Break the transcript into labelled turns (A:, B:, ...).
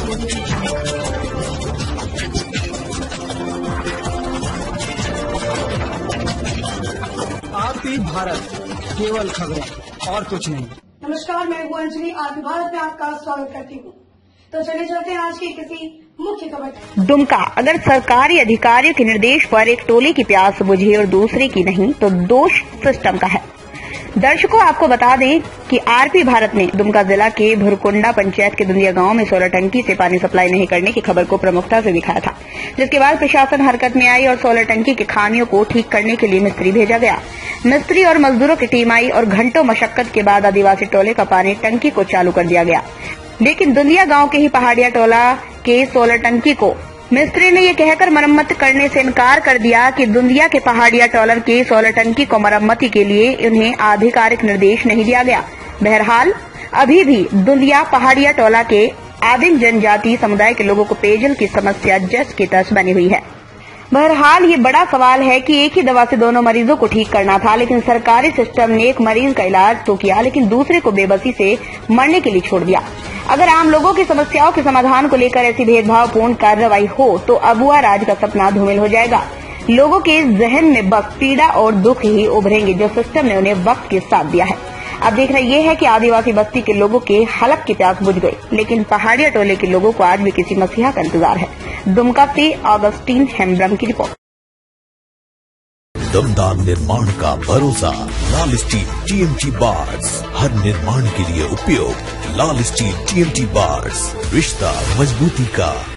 A: RP Bharat, केवल खबरें और कुछ नहीं।
B: नमस्कार, मैं हूँ अंजलि। आरपी भारत में आपका स्वागत करती हूँ। तो चलिए चलते हैं आज की किसी मुख्य खबर।
C: दुमका, अगर सरकारी अधिकारियों के निर्देश पर एक टोले की प्यास बुझे और दूसरे की नहीं तो दोष सिस्टम का है। दर्शकों, आपको बता दें कि आरपी भारत ने दुमका जिला के भुरकुंडा पंचायत के दुंदिया गांव में 16 टंकी से पानी सप्लाई नहीं करने की खबर को प्रमुखता से दिखाया था, जिसके बाद प्रशासन हरकत में आई और 16 टंकी के खामियों को ठीक करने के लिए मिस्त्री भेजा गया। मिस्त्री और मजदूरों की टीम आई और घंटों मशक्कत के बाद आदिवासी टोले का पानी टंकी को चालू कर दिया गया। लेकिन दुंदिया गांव के ही पहाड़िया टोला के 16 टंकी को मिस्त्री ने ये कहकर मरम्मत करने से इनकार कर दिया कि दुंदिया के पहाड़िया टोलर के 16 टंकी को मरम्मती के लिए उन्हें आधिकारिक निर्देश नहीं दिया गया। बहरहाल अभी भी दुंदिया पहाड़िया टोला के आदिम जनजाति समुदाय के लोगों को पेयजल की समस्या जस की तस बनी हुई है। बहरहाल ये बड़ा सवाल है कि एक ही दवा से दोनों मरीजों को ठीक करना था, लेकिन सरकारी सिस्टम ने एक मरीज का इलाज तो किया लेकिन दूसरे को बेबसी से मरने के लिए छोड़ दिया। अगर आम लोगों की समस्याओं के समाधान को लेकर ऐसी भेदभावपूर्ण कार्रवाई हो तो अबुआ राज का सपना धूमिल हो जाएगा। लोगों के जहन में बस पीड़ा और दुख ही उभरेंगे जो सिस्टम ने उन्हें वक्त के साथ दिया है। अब देखना ये है कि आदिवासी बस्ती के लोगों के हलक की प्यास बुझ गई, लेकिन पहाड़िया टोले के लोगों को आज भी किसी मसीहा का इंतजार है। दुमका से ऑगस्टीन हेम्ब्रम की रिपोर्ट।
D: दमदार निर्माण का भरोसा लाल स्टील TMT बार्स, हर निर्माण के लिए उपयोग। लाल स्टील TMT बार्स, रिश्ता मजबूती का।